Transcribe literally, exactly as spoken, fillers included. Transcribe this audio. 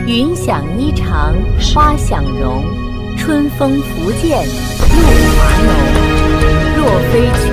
云想衣裳花想容，春风拂槛露华浓。若非